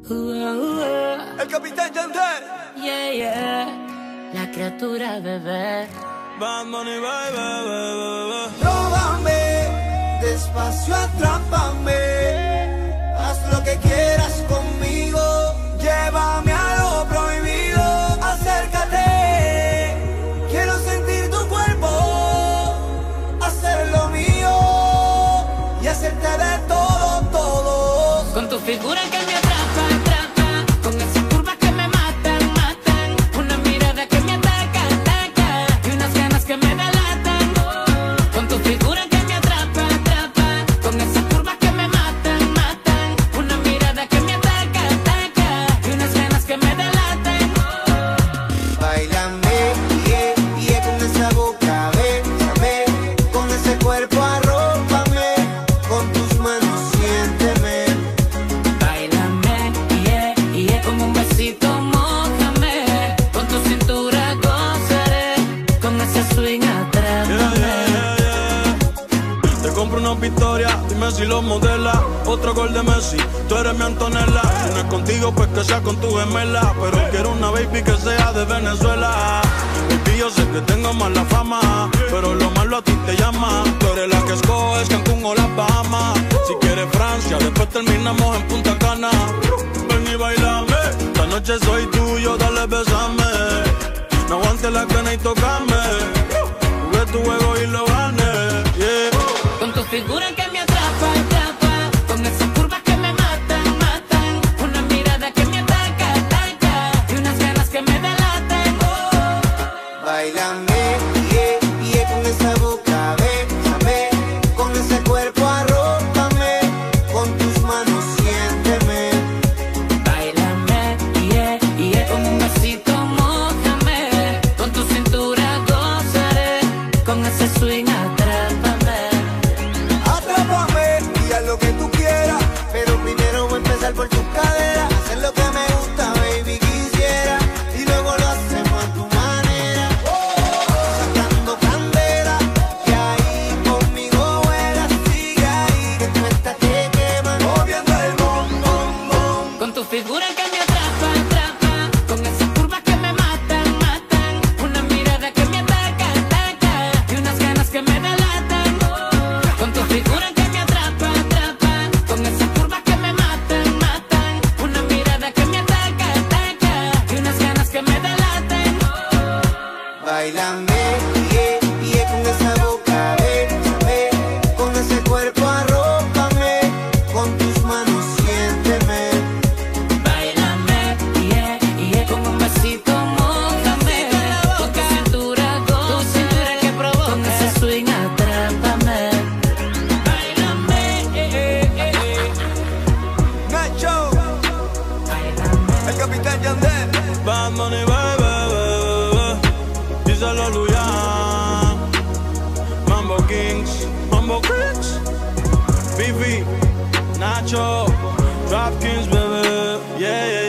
El capitán Yandel. Yeah, yeah. La criatura, bebé. Bad Money, baby. Róbame, despacio atrápame. Haz lo que quieras conmigo. Llévame a lo prohibido. Acércate, quiero sentir tu cuerpo. Hacer lo mío y hacerte de todo, todo. Con tu figura que me atrapa, atrapa. Con esas curvas que me matan, matan. Una mirada que me ataca, ataca. Y unas ganas que me delatan. Con tu figura que me atrapa, atrapa. Con esas curvas que me matan, matan. Una mirada que me ataca, ataca. Y unas ganas que me delatan. Báilame, yeah, yeah, con esa boca, bésame. Con ese cuerpo arrópame. Con tus manos siénteme. Bailame, yeah, yeah, como un besito, mójame. Con tu cintura gozaré. Con ese swing atrápame. Te compro una victoria, dime si lo modela. Otro gol de Messi, tú eres mi Antonella. Si no es contigo, pues que sea con tu gemela. Pero quiero una baby que sea de Venezuela. Baby, yo sé que tengo mala fama, pero lo malo a ti te llama. Tú eres la que escoges Cancún o las Bahamas. Si quieres Francia, después terminamos en Punta Cana. Ven y bailame, esta noche soy tuyo, dale besame. No aguantes la cana y tocame. Jugué tu juego y lo gané, yeah. Con tu figura que me atrapa, atrapa. Con esas curvas que me matan, matan. Una mirada que me ataca, ataca. Y unas ganas que me delatan. Báilame, yeah, yeah, con esa boca, bésame. Con ese cuerpo arrópame. Con tus manos siénteme. Bailame, yeah, yeah, con un besito, mójame. Con tu cintura gozaré. Con ese swing atrápame. Atrápame y haz lo que tú quieras. Pero primero voy a empezar por tus caderas. Hacer lo que me gusta, baby, quisiera. Y luego lo hacemos a tu manera. Sacando candela. Que ahí conmigo vuelas. Sigue ahí, que tú estás que quemas. Moviendo el bom, bom, bom. Con tu figura que me atrapa, atrapa. Con esas curvas que me matan, matan. Una mirada que me ataca, ataca. Y unas ganas que me delatan. Con tu figura que me atrapa, atrapa. Con esas curvas que me matan, matan. Una mirada que me ataca, ataca. Y unas ganas que me delatan. Báilame, yeah, yeah, con esa boca, bésame. Con ese cuerpo arrópame. Con tus manos siénteme. Bailame, yeah, yeah, con un besito, mójame. Con tu cintura, que provoca. Con ese swing, atrápame. Bailame, Nacho, bailame. el capitán Yandel. Bad Money, baby. Díselo, Luyan. Mambo Kings, Vivi, Nacho, Drop Kings, baby. Yeah, yeah,